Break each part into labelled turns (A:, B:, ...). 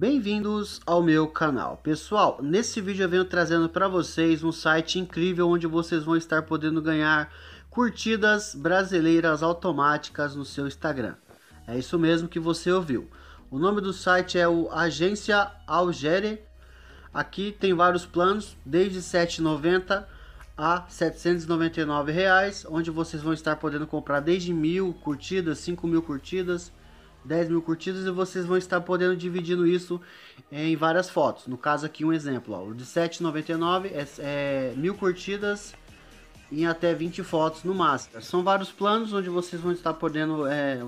A: Bem-vindos ao meu canal. Pessoal, nesse vídeo eu venho trazendo para vocês um site incrível onde vocês vão estar podendo ganhar curtidas brasileiras automáticas no seu Instagram. É isso mesmo que você ouviu. O nome do site é o Agência Algere. Aqui tem vários planos, desde R$ 7,90 a R$ 799 reais, onde vocês vão estar podendo comprar desde 1.000 curtidas, 5.000 curtidas, 10.000 curtidas, e vocês vão estar podendo dividindo isso em várias fotos. No caso aqui um exemplo, ó, o de R$ 7,99 é 1.000 curtidas em até 20 fotos no máximo. São vários planos onde vocês vão estar podendo,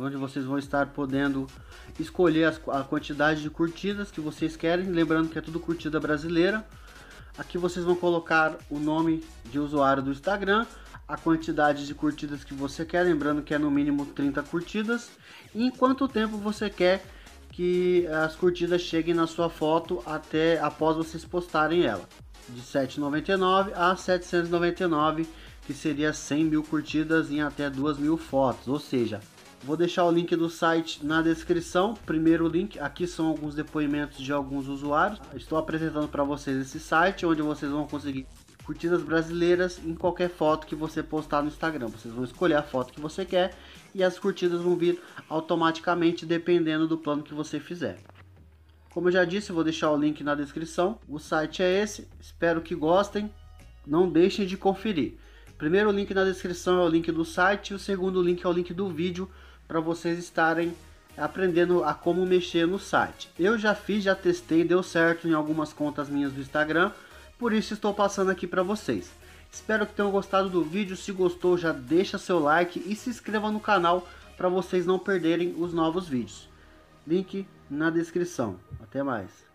A: escolher a quantidade de curtidas que vocês querem, lembrando que é tudo curtida brasileira. Aqui vocês vão colocar o nome de usuário do Instagram, a quantidade de curtidas que você quer, lembrando que é no mínimo 30 curtidas, e em quanto tempo você quer que as curtidas cheguem na sua foto até após vocês postarem ela. De R$ 7,99 a R$ 799, que seria 100.000 curtidas em até 2.000 fotos, ou seja, vou deixar o link do site na descrição. Primeiro link, aqui são alguns depoimentos de alguns usuários. Estou apresentando para vocês esse site, onde vocês vão conseguir curtidas brasileiras em qualquer foto que você postar no Instagram. Vocês vão escolher a foto que você quer e as curtidas vão vir automaticamente dependendo do plano que você fizer. Como eu já disse, vou deixar o link na descrição. O site é esse, espero que gostem, não deixem de conferir. Primeiro link na descrição é o link do site, e o segundo link é o link do vídeo, para vocês estarem aprendendo a como mexer no site. Eu já fiz, já testei, deu certo em algumas contas minhas do Instagram, por isso estou passando aqui para vocês. Espero que tenham gostado do vídeo. Se gostou, já deixa seu like e se inscreva no canal para vocês não perderem os novos vídeos. Link na descrição. Até mais.